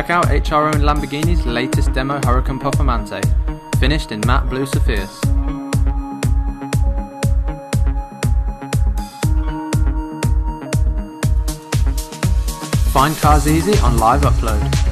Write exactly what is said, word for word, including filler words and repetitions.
Check out H R owned Lamborghini's latest demo Huracan Performante, finished in matte blue sapphires. Find cars easy on Live Upload.